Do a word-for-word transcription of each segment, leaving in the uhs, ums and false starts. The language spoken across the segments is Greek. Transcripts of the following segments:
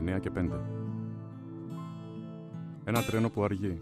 εννιά και πέντε. Ένα τρένο που αργεί.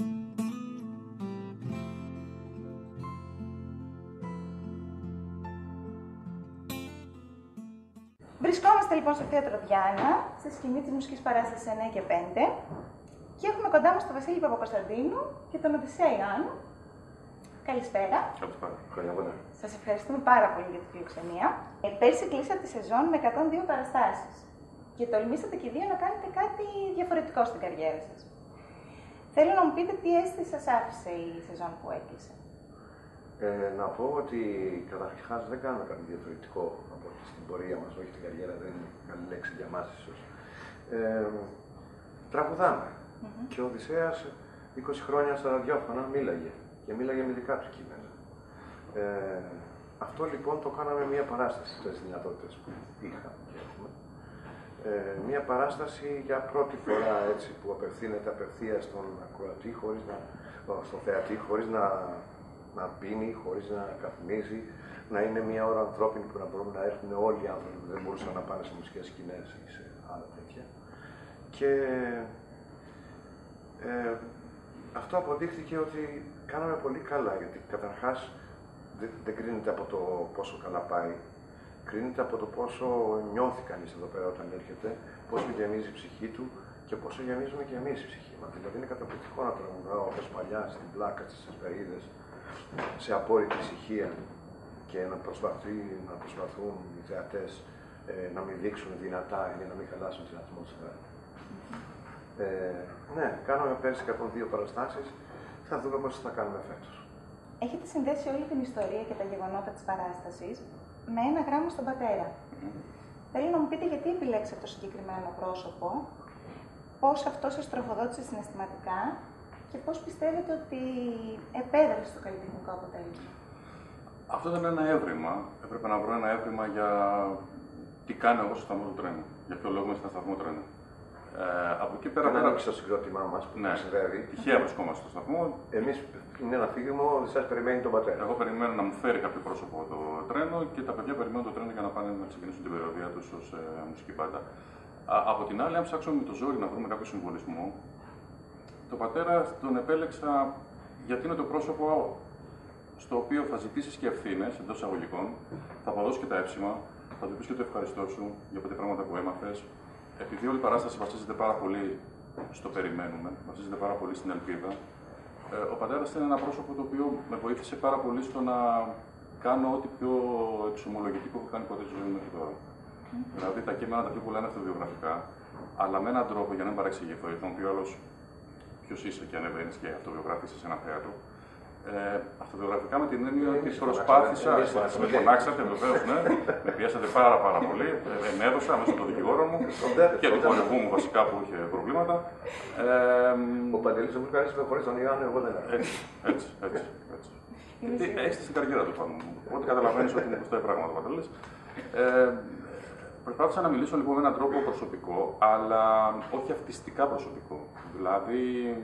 Βρισκόμαστε λοιπόν στο Θέατρο Διάνα, στη σκηνή της μουσικής παράστασης εννιά και πέντε και έχουμε κοντά μας τον Βασίλη Παπακοσταντίνου και τον Οδυσσέα Ιωάννου. Καλησπέρα. Καλησπέρα. Χρόνια πολλά. Σας ευχαριστούμε πάρα πολύ για τη φιλοξενία. Ε, πέρσι κλείσατε τη σεζόν με εκατόν δύο παραστάσεις και τολμήσατε και οι δύο να κάνετε κάτι διαφορετικό στην καριέρα σας. Θέλω να μου πείτε τι αίσθηση σας άφησε η σεζόν που έκλεισε. Ε, να πω ότι καταρχάς δεν κάνουμε κάτι διαφορετικό από στην πορεία μας, όχι στην καριέρα, δεν είναι καλή λέξη για μας ίσως. Ε, τραγουδάμε. Mm-hmm. Και ο Οδυσσέας είκοσι χρόνια στα ραδιόφωνα μίλαγε και μίλαγε με δικά του κείμενα. Ε, αυτό λοιπόν το κάναμε μια παράσταση στις δυνατότητες που είχα και έχουμε. Ε, μια παράσταση για πρώτη φορά έτσι, που απευθύνεται απευθείας στον ακροατή, χωρίς να, στο θεατή, χωρίς να, να πίνει, χωρίς να καπνίζει, να είναι μια ώρα ανθρώπινη που να μπορούν να έρθουν όλοι οι άνθρωποι που δεν μπορούσαν να πάνε σε μουσικές σκηνές ή σε άλλα τέτοια. Και ε, αυτό αποδείχθηκε ότι κάναμε πολύ καλά, γιατί καταρχάς δεν, δεν κρίνεται από το πόσο καλά πάει, κρίνεται από το πόσο νιώθει κανείς εδώ πέρα όταν έρχεται, πόσο γεμίζει η ψυχή του και πόσο γεμίζουμε και εμείς η ψυχή μας. Δηλαδή είναι καταπληκτικό να τραγουδάω όπως παλιά στην πλάκα, στις Εσπερίδες, σε απόρριτη ησυχία και να, προσπαθεί, να προσπαθούν οι θεατές ε, να μην δείξουν δυνατά ή να μην χαλάσουν την ατμόσφαιρα. Ε, ναι, κάναμε πέρσι εκατόν δύο παραστάσεις, θα δούμε πώς θα κάνουμε φέτος. Έχετε συνδέσει όλη την ιστορία και τα γεγονότα της παράστασης με ένα γράμμα στον πατέρα. Mm. Θέλω να μου πείτε γιατί επιλέξατε το συγκεκριμένο πρόσωπο, πώς αυτό σας τροφοδότησε συναισθηματικά και πώς πιστεύετε ότι επέδρασε στο καλλιτεχνικό αποτέλεσμα. Αυτό ήταν ένα έβριμα. Έπρεπε να βρω ένα έβριμα για τι κάνω εγώ στο σταθμό του τρένου. Για ποιο λόγο είμαι στο σταθμό του τρένου. Ε, από εκεί πέρα. Ένα ανοίξει το συγκρότημά μας που ναι, συνδέει. Τυχαία βρισκόμαστε στο σταθμό. Εμείς είναι ένα φύγημα, ο Οδυσσέας περιμένει τον πατέρα. Εγώ περιμένω να μου φέρει κάποιο πρόσωπο το τρένο και τα παιδιά περιμένουν το τρένο για να πάνε να ξεκινήσουν την περιοδία τους ως ε, μουσική μπάντα. Από την άλλη, αν ψάξουμε με το ζόρι να βρούμε κάποιο συμβολισμό, τον πατέρα τον επέλεξα γιατί είναι το πρόσωπο στο οποίο θα ζητήσεις και ευθύνες εντός εισαγωγικών, θα αποδώσεις και τα έψημα, θα του πεις και το ευχαριστώ σου για πέντε πράγματα που έμαθες. Επειδή όλη η παράσταση βασίζεται πάρα πολύ στο περιμένουμε, βασίζεται πάρα πολύ στην ελπίδα, ε, ο πατέρας είναι ένα πρόσωπο το οποίο με βοήθησε πάρα πολύ στο να κάνω ό,τι πιο εξομολογητικό έχω κάνει ποτέ στη ζωή μου μέχρι τώρα. Mm. Δηλαδή τα κείμενα τα πιο πολλά είναι αυτοβιογραφικά, αλλά με έναν τρόπο για να μην παρεξηγηθώ, γιατί θα μου πει ο άλλος ποιος είσαι και ανεβαίνεις και αυτοβιογραφήσεις σε ένα θέατρο. Ε, αυτοβιογραφικά με την έννοια ότι προσπάθησα. Με φωνάξατε βεβαίως, ναι, με πιέσατε πάρα, πάρα πολύ. Ε, με έδωσα μέσω των δικηγόρων μου και του χορηγού μου βασικά που είχε προβλήματα. Ε, ο Παντελής ο Βουλγαρής με χωρίς τον Ιωάννη, εγώ δεν έχω. Έτσι, έτσι, έτσι. έτσι. Γιατί έχεις στην καριέρα του πάνω μου. Οπότε καταλαβαίνεις ότι είναι μπροστά πράγματα ο Παντελής. Ε, προσπάθησα να μιλήσω λοιπόν με έναν τρόπο προσωπικό, αλλά όχι αυτιστικά προσωπικό. Δηλαδή,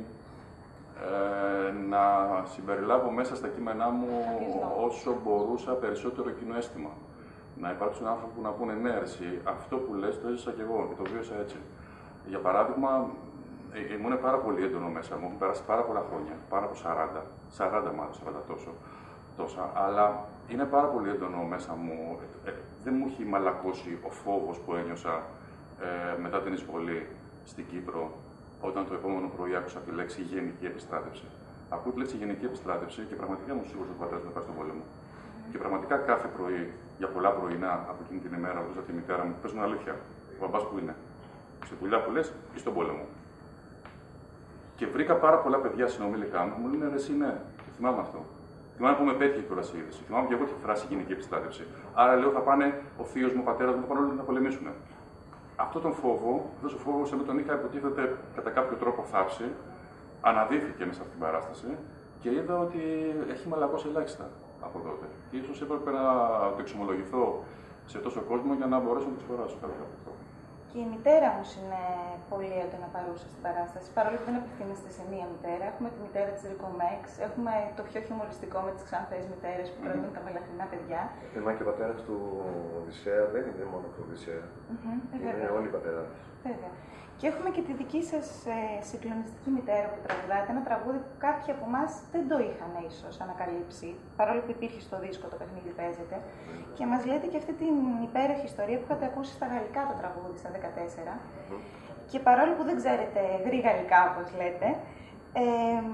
Ε, να συμπεριλάβω μέσα στα κείμενά μου όσο μπορούσα περισσότερο κοινό αίσθημα. Να υπάρξουν άνθρωποι που να πούνε ναι, εσύ, αυτό που λες το έζησα και εγώ και το βίωσα έτσι. Για παράδειγμα, ήμουν πάρα πολύ έντονο μέσα μου, έχουν περάσει πάρα πολλά χρόνια, πάρα από σαράντα, σαράντα μάλλον, σαράντα τόσο, τόσα, αλλά είναι πάρα πολύ έντονο μέσα μου. Ε, ε, δεν μου έχει μαλακώσει ο φόβος που ένιωσα ε, μετά την εισβολή στην Κύπρο, όταν το επόμενο πρωί άκουσα τη λέξη γενική επιστράτευση. Ακούω τη λέξη γενική επιστράτευση και πραγματικά μου σίγουρος ότι ο πατέρας μου πάει στον πόλεμο. Mm. Και πραγματικά κάθε πρωί, για πολλά πρωινά από εκείνη την ημέρα, ρωτούσα τη μητέρα μου: πες μου αλήθεια, ο μπαμπάς που είναι, στη δουλειά που λες ή στον πόλεμο. Και βρήκα πάρα πολλά παιδιά συνομιλικά μου που μου λένε: εσύ ναι, και θυμάμαι αυτό. Θυμάμαι που με πέτυχε κιόλας η είδηση. Θυμάμαι και εγώ τη φράση γενική επιστράτευση. Άρα λέω: θα πάνε ο θείος μου, ο πατέρας μου, θα πάνε όλοι να πολεμήσουν. Αυτό τον φόβο, αυτός ο φόβος ενώ τον είχα υποτίθεται κατά κάποιο τρόπο θάψει, αναδύθηκε μέσα από την παράσταση και είδα ότι έχει μαλακώσει ελάχιστα από τότε. Και ίσως έπρεπε να το εξομολογηθώ σε τόσο κόσμο για να μπορέσω να το ξεπεράσω κατά κάποιο τρόπο. Και η μητέρα μου είναι πολύ έντονα παρούσα στην παράσταση. Παρόλο που δεν απευθύνεστε σε μία μητέρα, έχουμε τη μητέρα της Ρικομέξ, έχουμε το πιο χιουμοριστικό με τις ξανθές μητέρες που κρατούν mm-hmm. τα μελαχρινά παιδιά. Εμά και ο πατέρας του Οδυσσέα δεν είναι μόνο του Οδυσσέα. Mm-hmm, είναι όλοι οι πατέρας. Βέβαια. Και έχουμε και τη δική σας ε, συγκλονιστική μητέρα που τραγουδάτε, ένα τραγούδι που κάποιοι από εμάς δεν το είχαν ίσως ανακαλύψει, παρόλο που υπήρχε στο δίσκο το παιχνίδι παίζεται. Και μας λέτε και αυτή την υπέροχη ιστορία που είχατε ακούσει στα γαλλικά το τραγούδι στα δεκατέσσερα. Και παρόλο που δεν ξέρετε γρήγορα, όπως λέτε, ε,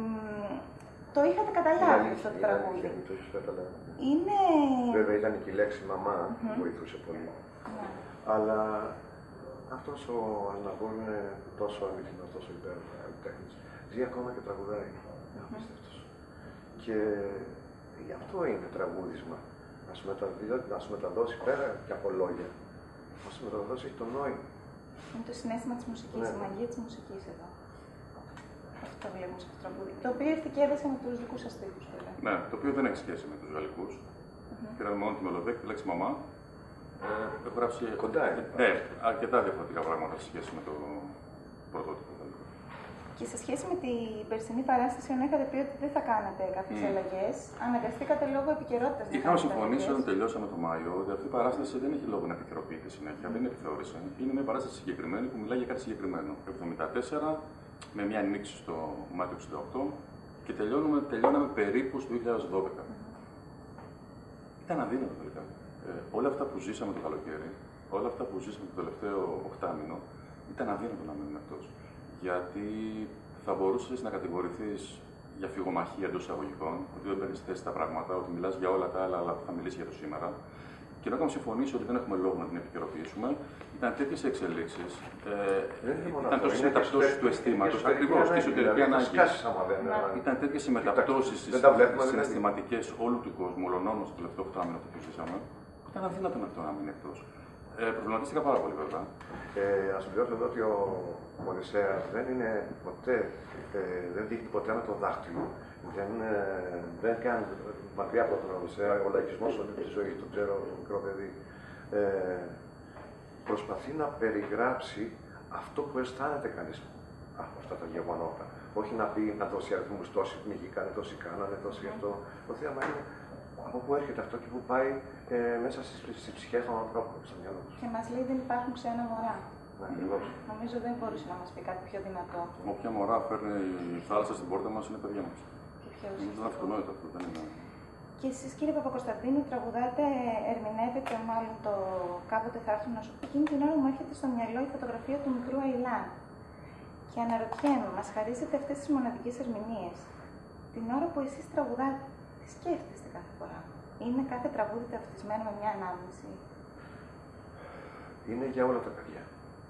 το είχατε καταλάβει είναι, αυτό το είναι, τραγούδι. Είναι, το είχες καταλάβει. Είναι... Βέβαια ήταν και η λέξη μαμά που Mm-hmm. βοηθούσε πολύ. Yeah. Αλλά αυτός ο Αναγούρ είναι τόσο αληθινός, τόσο υπέροχος τέχνης. Ζει ακόμα και τραγουδάει. Είναι απίστευτος. Και γι' αυτό είναι τραγούδισμα. Να σου, μεταδι... να σου μεταδώσει πέρα και από λόγια. Να σου μεταδώσει έχει το νόημα. Είναι το συναίσθημα της μουσικής, Ναι. η μαγεία της μουσικής εδώ. Αυτό το βλέπουμε σε αυτό το τραγούδι. Το οποίο ήρθε και έδεσε με τους δικούς σας στίχους, βέβαια. Ναι, το οποίο δεν έχει σχέση με τους γαλλικούς. Mm-hmm. Πήραμε μόνο τη μελωδία και τη λέξη μαμά. Ε, έχω γράψει Κοντά είναι. ναι, αρκετά διαφορετικά πράγματα σε σχέση με το πρωτότυπο. Και σε σχέση με την περσινή παράσταση, ενώ είχατε πει ότι δεν θα κάνατε κάποιες mm. αλλαγές, αναγκαστήκατε λόγω επικαιρότητας. Είχαμε συμφωνήσει όταν τελειώσαμε το Μάιο ότι αυτή η παράσταση δεν έχει λόγο να επικαιροποιείται συνέχεια, δεν είναι επιθεώρηση. Είναι μια παράσταση συγκεκριμένη που μιλάει για κάτι συγκεκριμένο. εβδομήντα τέσσερα, με μια ανοίξη στο Μάρτιο εξήντα οκτώ και τελειώνουμε, τελειώναμε περίπου στο δύο χιλιάδες δώδεκα. Mm. Ήταν αδύνατο τελικά. Ε, όλα αυτά που ζήσαμε το καλοκαίρι, όλα αυτά που ζήσαμε το τελευταίο οκτάμινο, ήταν αδύνατο να μείνουν εκτός. Γιατί θα μπορούσες να κατηγορηθείς για φυγομαχία εντός εισαγωγικών, ότι δεν παίρνεις θέση στα πράγματα, ότι μιλάς για όλα τα άλλα, αλλά θα μιλήσει για το σήμερα. Και ενώ είχαμε συμφωνήσει ότι δεν έχουμε λόγο να την επικαιροποιήσουμε, ήταν τέτοιες εξελίξεις, ε, ήταν τόσες μεταπτώσεις του αισθήματος, ακριβώς, και εσωτερική ανάγκη. Ήταν τέτοιες οι μεταπτώσεις συναισθηματικές όλου του κόσμου, όλων όμως το τελευταίο οκτάμινο που ζήσαμε, που ήταν αδύνατο αυτό να μείνει εκτός. Ε, προβληματίστηκα πάρα πολύ, βέβαια. Ε, ας πληρώσω εδώ ότι ο Οδυσσέας δεν είναι ποτέ, ε, δεν δείχνει ποτέ με το δάχτυλο. Δεν, ε, δεν κάνει μακριά από τον Οδυσσέα, ο λαϊκισμός όλη τη ζωή, το ξέρω, το μικρό παιδί. Ε, προσπαθεί να περιγράψει αυτό που αισθάνεται κανείς από αυτά τα γεγονότα. Όχι να πει να δώσει αριθμούς, τόσοι πνιγήκανε, τόσοι κάνανε, τόσοι αυτό. Το θέμα είναι από πού έρχεται αυτό και πού πάει ε, μέσα στις, στις ψυχές των ανθρώπων, στο μυαλό τους. Και μας λέει δεν υπάρχουν ξένα μωρά. Ναι, ακριβώς. Νομίζω δεν μπορούσε να μας πει κάτι πιο δυνατό. Όποια μωρά φέρνει η θάλασσα στην πόρτα μας είναι παιδιά μας. Και πιο Είναι αυτονόητο αυτό, δεν είναι. Και εσείς, κύριε Παπακοσταντίνου, τραγουδάτε, ερμηνεύετε μάλλον το «Κάποτε θα έρθουν να σου πει». Εκείνη την ώρα μου έρχεται στο μυαλό η φωτογραφία του μικρού Αιλάν. Και αναρωτιέμαι, μας χαρίζετε αυτές τις μοναδικές ερμηνείες. Την ώρα που εσείς τραγουδάτε, τι σκέφτεστε κάθε φορά? Είναι κάθε τραγούδι ταυτισμένο με μια ανάμνηση? Είναι για όλα τα παιδιά.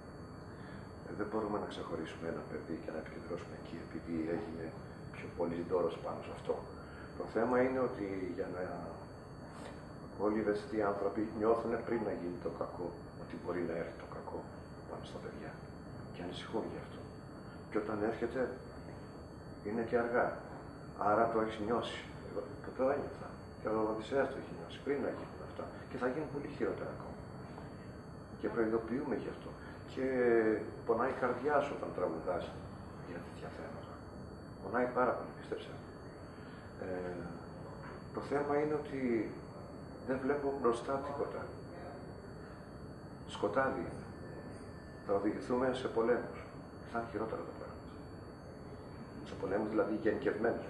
Ε, δεν μπορούμε να ξεχωρίσουμε ένα παιδί και να επικεντρώσουμε εκεί επειδή έγινε πιο πολύ δώρος πάνω σε αυτό. Το θέμα είναι ότι για να όλοι οι ευαίσθητοι άνθρωποι νιώθουν πριν να γίνει το κακό, ότι μπορεί να έρθει το κακό πάνω στα παιδιά και ανησυχούν γι' αυτό. Και όταν έρχεται είναι και αργά. Άρα το έχει νιώσει. Εγώ το ένιωθα. Και ο Οδυσσέας το έχει νιώσει πριν να γίνουν αυτά. Και θα γίνουν πολύ χειρότερα ακόμα. Και προειδοποιούμε γι' αυτό. Και πονάει η καρδιά σου όταν τραγουδάς για τέτοια θέματα. Πονάει πάρα πολύ, πίστεψε. Ε, το θέμα είναι ότι δεν βλέπω μπροστά τίποτα. Σκοτάδι είναι. Θα οδηγηθούμε σε πολέμους. Θα είναι χειρότερα τα πράγματα. Σε πολέμους δηλαδή γενικευμένους.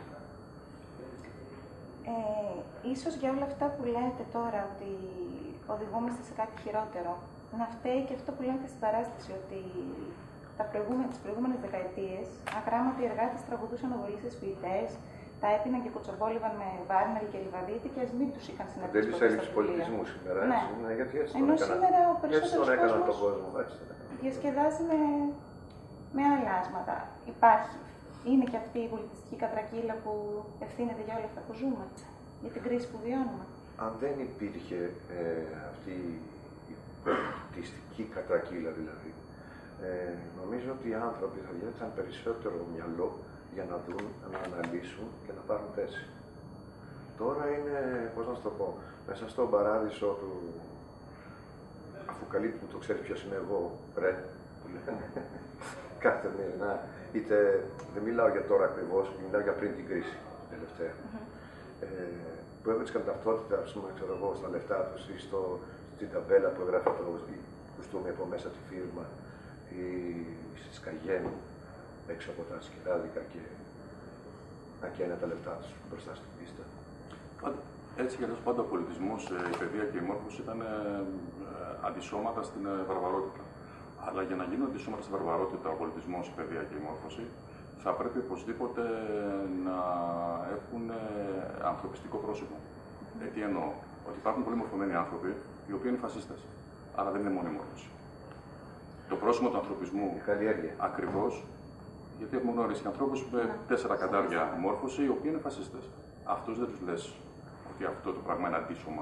Ε, ίσως για όλα αυτά που λέτε τώρα, ότι οδηγούμαστε σε κάτι χειρότερο, να φταίει και αυτό που λέτε στην παράσταση, ότι τα προηγούμενα, τις προηγούμενες δεκαετίες αγράμματοι εργάτες τραγουδούσαν οβολίστες φοιτητές, τα έπιναν και κουτσομπόλευαν με Βάρναρη και Λιβαδίτη και ας μην τους είχαν συναντήσει ποτέ στα Δεν έλλειψη πολιτισμού σήμερα, ναι. έτσι, ναι, γιατί έτσι ενώ τον σήμερα ο περισσότερος έκανα κόσμος τον κόσμο, έτσι. διασκεδάζει με, με άλλα άσματα. Υπάρχει. Είναι και αυτή η πολιτιστική κατρακύλα που ευθύνεται για όλα αυτά που ζούμε, για την κρίση που βιώνουμε. Αν δεν υπήρχε ε, αυτή η πολιτιστική κατρακύλα δηλαδή, ε, νομίζω ότι οι άνθρωποι θα διέθεσαν περισσότερο μυαλό για να δουν, να αναλύσουν και να πάρουν θέση. Τώρα είναι, πώς να σου το πω, μέσα στον παράδεισο του αφουκαλύπτου, το ξέρει ποιος είμαι εγώ, ρε, που λένε, κάθε μήνα, είτε, δεν μιλάω για τώρα ακριβώς, μιλάω για πριν την κρίση, την τελευταία. Mm-hmm. ε, που έβρισκαν ταυτότητα, ας πούμε, ξέρω εγώ, στα λεφτά τους ή στο, στην ταμπέλα που έγραφε το κουστούμι από μέσα τη φίρμα. ή στις Καγέννη, έξω από τα σκυράδικα και να καίνε τα λεφτά τους μπροστά στην πίστα. Έτσι κι αλλιώς πάντα ο πολιτισμός, η παιδεία και η μόρφωση ήταν ε, αντισώματα στην ε, βαρβαρότητα. Αλλά για να γίνουν αντισώματα στην βαρβαρότητα, ο πολιτισμός, η παιδεία και η μόρφωση, θα πρέπει οπωσδήποτε να έχουν ε, ανθρωπιστικό πρόσωπο. Ε, τι εννοώ, ότι υπάρχουν πολύ μορφωμένοι άνθρωποι οι οποίοι είναι φασίστες. Άρα δεν είναι μόνο η μόρφωση. Το πρόσωπο του ανθρωπισμού, ακριβώς, γιατί έχουμε γνωρίσει ανθρώπους με τέσσερα καντάρια μόρφωση, οι οποίοι είναι φασίστες. Αυτούς δεν τους λες ότι αυτό το πράγμα είναι αντίσωμα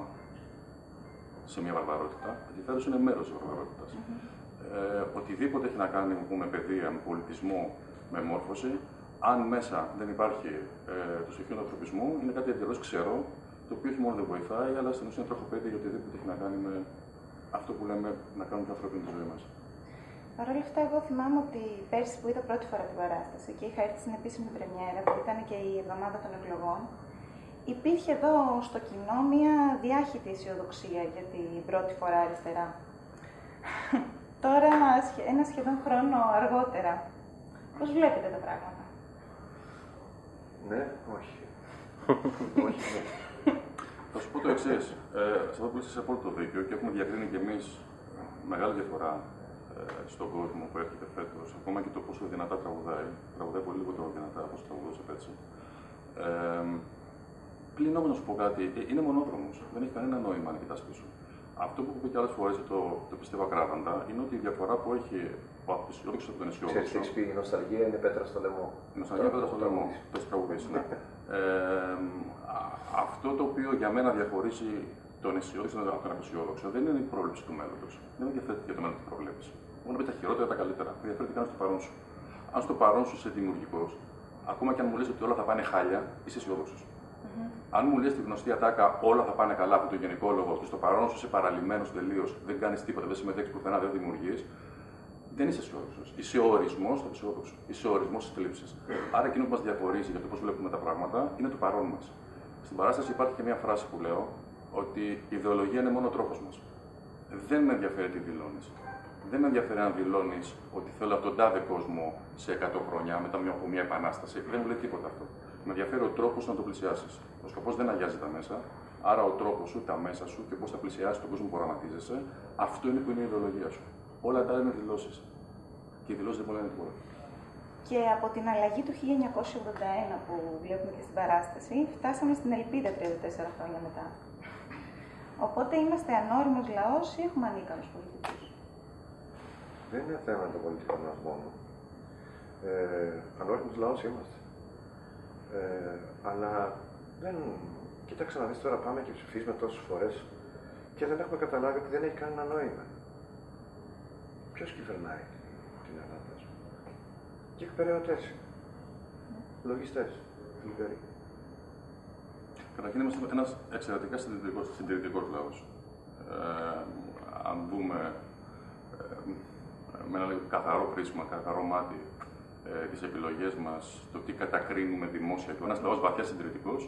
σε μια βαρβαρότητα. Αντιθέτως, είναι μέρος της βαρβαρότητας. Mm-hmm. ε, οτιδήποτε έχει να κάνει με παιδεία, με πολιτισμό, με μόρφωση, αν μέσα δεν υπάρχει ε, το στοιχείο του ανθρωπισμού, είναι κάτι εντελώς ξερό, το οποίο όχι μόνο δεν βοηθάει, αλλά στην ουσία είναι τροχοπέδι για οτιδήποτε έχει να κάνει με αυτό που λέμε να κάνουμε την ανθρώπινη τη ζωή μας. Παρ' όλα αυτά, εγώ θυμάμαι ότι πέρσι που είδα πρώτη φορά την παράσταση και είχα έρθει στην επίσημη πρεμιέρα, που ήταν και η εβδομάδα των εκλογών, υπήρχε εδώ στο κοινό μία διάχυτη αισιοδοξία για την πρώτη φορά αριστερά. Τώρα, ένα σχεδόν χρόνο αργότερα, πώς βλέπετε τα πράγματα? Ναι, όχι. όχι, ναι. Θα σου πω το εξής. Ε, σε αυτό που είσαι απόλυτο δίκιο και έχουμε διακρίνει κι εμείς μεγάλη διαφορά ε, στον κόσμο που έρχεται φέτος, ακόμα και το πόσο δυνατά τραγουδάει. Τραγουδάει πολύ λιγότερο δυνατά από όσο τραγουδούσε πέρσι. Ε, πλην όμως να σου πω κάτι, είναι μονόδρομος. Δεν έχει κανένα νόημα αν κοιτάς πίσω. Αυτό που έχω πει και άλλες φορές, το, το πιστεύω ακράδαντα, είναι ότι η διαφορά που έχει ο απεσιόδοξος από τον αισιόδοξο. Ξέρεις, έχεις πει, η νοσταλγία είναι πέτρα στο λαιμό. Η νοσταλγία είναι πέτρα στο λαιμό. Το έχει τραγουδήσει, ναι. ε, αυτό το οποίο για μένα διαχωρίζει τον αισιόδοξο από τον απεσιόδοξο δεν είναι η πρόβλεψη του μέλλοντος. Δεν με ενδιαφέρει για το μέλλον τι προβλέψει. Μόνο με τα χειρότερα τα καλύτερα. Με ενδιαφέρει τι κάνεις στο παρόν σου. Αν στο παρόν σου είσαι δημιουργικός, ακόμα και αν μου λες ότι όλα θα πάνε χάλια, είσαι αισιόδοξος. Mm-hmm. Αν μου λες τη γνωστή ατάκα όλα θα πάνε καλά από το γενικό λόγο και στο παρόν σου είσαι παραλυμμένος τελείως, δεν κάνεις τίποτα, δεν συμμετέχεις πουθενά, δεν δημιουργείς, δεν είσαι αισιόδοξος. Είσαι ο ορισμός του αισιόδοξου. Είσαι ο ορισμός της θλίψης. Άρα εκείνο που μας διαχωρίζει για το πώς βλέπουμε τα πράγματα είναι το παρόν μας. Στην παράσταση υπάρχει και μια φράση που λέω ότι η ιδεολογία είναι μόνο ο τρόπος μας. Δεν με ενδιαφέρει τι δηλώνεις. Δεν με ενδιαφέρει αν δηλώνεις ότι θέλω από τον τάδε κόσμο σε εκατό χρόνια μετά από μια επανάσταση. Δεν μου λέει τίποτα αυτό. Με ενδιαφέρει ο τρόπος να το πλησιάσεις. Ο σκοπός δεν αγιάζει τα μέσα, άρα ο τρόπος σου, τα μέσα σου και πώς θα πλησιάσεις τον κόσμο που οραματίζεσαι, αυτό είναι που είναι η ιδεολογία σου. Όλα τα άλλα είναι δηλώσεις. Και οι δηλώσεις δεν μπορεί να είναι τίποτα. Και από την αλλαγή του χίλια εννιακόσια ογδόντα ένα που βλέπουμε και στην παράσταση, φτάσαμε στην ελπίδα τριάντα τέσσερα χρόνια μετά. Οπότε είμαστε ανώριμος λαός ή έχουμε ανίκανους πολιτικούς? Δεν είναι θέμα των πολιτικών μας μόνο. Ε, ανώριμος λαός είμαστε. Ε, αλλά δεν... Κοίταξε να δεις τώρα, πάμε και ψηφίζουμε τόσες φορές και δεν έχουμε καταλάβει ότι δεν έχει κανένα νόημα. Ποιος κυβερνάει την Ελλάδα, ας πούμε? Και εκπεραιωτές. Λογιστές. Λιβεροί. Καταρχήν είμαστε ένας εξαιρετικά συντηρητικός, συντηρητικός λαός. Ε, αν δούμε ε, με ένα καθαρό πρίσμα, καθαρό μάτι, ε, τις επιλογές μας, το τι κατακρίνουμε δημόσια και ένας λαός βαθιά συντηρητικός,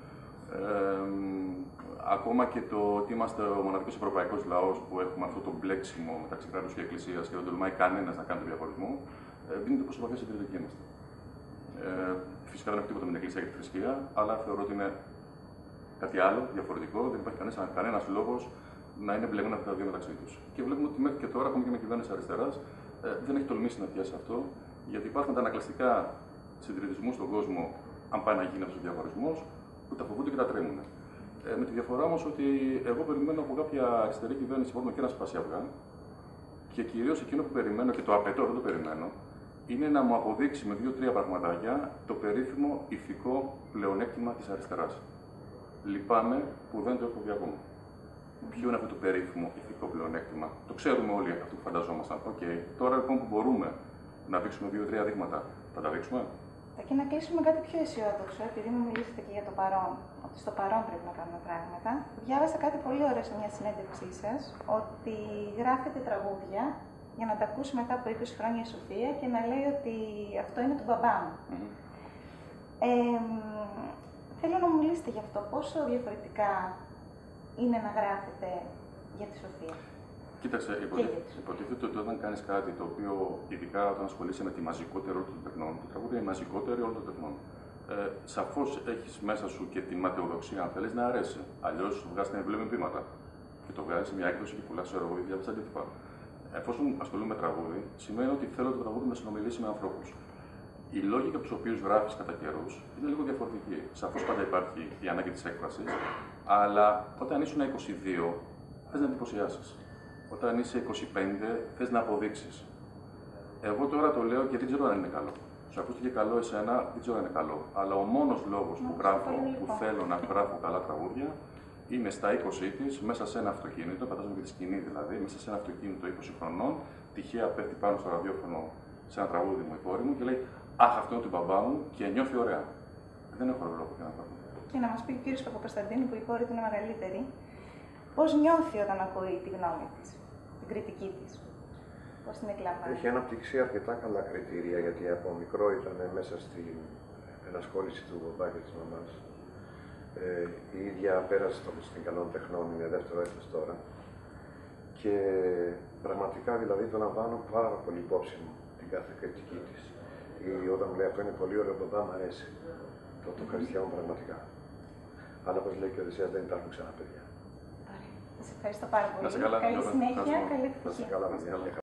ε, ακόμα και το ότι είμαστε ο μοναδικός ευρωπαϊκός λαός που έχουμε αυτό το μπλέξιμο μεταξύ κράτους και εκκλησίας και δεν τολμάει κανένας να κάνει τον διαχωρισμό, ε, δίνει το πόσο βαθιά συντηρητικοί είμαστε. Ε, φυσικά δεν έχω τίποτα με την εκκλησία και τη θρησκεία, αλλά θεωρώ ότι είναι κάτι άλλο, διαφορετικό, δεν υπάρχει κανένας λόγος να είναι μπλεγμένα τα δύο μεταξύ τους. Και βλέπουμε ότι μέχρι και τώρα, ακόμη και με κυβέρνηση αριστεράς, ε, δεν έχει τολμήσει να πιάσει αυτό, γιατί υπάρχουν τα ανακλαστικά συντηρητισμού στον κόσμο, αν πάει να γίνει αυτός ο διαχωρισμός, που τα φοβούνται και τα τρέμουν. Ε, με τη διαφορά όμως ότι εγώ περιμένω από κάποια αριστερή κυβέρνηση που και να σπάσει αυγά, και κυρίως εκείνο που περιμένω και το απαιτώ, δεν το περιμένω, είναι να μου αποδείξει με δύο-τρία πραγματάκια το περίφημο ηθικό πλεονέκτημα της αριστεράς. Λυπάμαι που δεν το έχω δει ακόμα. Ποιο είναι αυτό το περίφημο ηθικό πλεονέκτημα? Το ξέρουμε όλοι αυτό που φανταζόμασταν. Οκ. Okay. Τώρα λοιπόν που μπορούμε να δείξουμε δύο-τρία δείγματα, θα τα δείξουμε. Και να κλείσουμε κάτι πιο αισιόδοξο, επειδή μου μιλήσατε και για το παρόν, ότι στο παρόν πρέπει να κάνουμε πράγματα. Διάβασα κάτι πολύ ωραίο σε μια συνέντευξή σας, ότι γράφετε τραγούδια για να τα ακούσει μετά από είκοσι χρόνια η Σοφία και να λέει ότι αυτό είναι του μπαμπά μου. Mm-hmm. ε, θέλω να μου μιλήσετε γι' αυτό. Πόσο διαφορετικά είναι να γράφετε για τη Σοφία? Κοίταξε, υποτίθεται, υποτίθεται ότι όταν κάνει κάτι το οποίο, ειδικά όταν ασχολείσαι με τη μαζικότερη όλων των τεχνών, το τραγούδι είναι η μαζικότερη όλων των τεχνών. Ε, Σαφώς έχει μέσα σου και τη ματαιοδοξία, αν θέλει, να αρέσει. Αλλιώ βγάζει ένα βιβλίο με πείματα και το βγάζει σε μια έκδοση και πουλά σε εγώ δύο χιλιάδες αντίτυπα. Εφόσον ασχολούμαι με τραγούδι, σημαίνει ότι θέλω το τραγούδι να συνομιλήσει με ανθρώπου. Οι λόγοι για του οποίου γράφει κατά καιρού είναι λίγο διαφορετικοί. Σαφώς πάντα υπάρχει η ανάγκη τη έκφραση, αλλά όταν ήσουν είκοσι δύο, θε να εντυπωσιάσει. Όταν είσαι είκοσι πέντε, θε να αποδείξει. Εγώ τώρα το λέω και δεν ξέρω αν είναι καλό. Σου ακούστηκε καλό εσένα, δεν ξέρω αν είναι καλό. Αλλά ο μόνος λόγος που γράφω, που θέλω να γράφω καλά τραγούδια, είναι στα είκοσι τη, μέσα σε ένα αυτοκίνητο, φαντάζομαι και τη σκηνή δηλαδή, μέσα σε ένα αυτοκίνητο είκοσι χρονών, τυχαία πέφτει πάνω στο ραδιόφωνο σε ένα τραγούδι μου η κόρη μου και λέει «Αχ, αυτό είναι του μπαμπά μου» και νιώθει ωραία. Δεν έχω λόγο για να κάνω. Και να μας πει ο κύριος Παπακοσταντίνου, που η κόρη του είναι μεγαλύτερη, πώς νιώθει όταν ακούει τη γνώμη της, την κριτική της. Πώς την εκλαμβάνει. Έχει αναπτύξει αρκετά καλά κριτήρια, γιατί από μικρό ήταν μέσα στην ενασχόληση του μπαμπά και της μαμάς. Ε, η ίδια πέρασε στην καλών τεχνών, είναι δεύτερο έτος τώρα. Και πραγματικά δηλαδή το λαμβάνω πάρα πολύ υπόψη μου την κάθε κριτική της. Ή όταν μου λέει αυτό είναι πολύ ωραίο, μπαμπά μου αρέσει. Το, το ευχαριστιάμαι πραγματικά. Αλλά όπως λέει και ο Οδυσσέας, δεν υπάρχουν ξανά παιδιά. Σας ευχαριστώ πάρα πολύ. Να σε καλά, καλή συνέχεια, καλή Να σε καλά, παιδιά.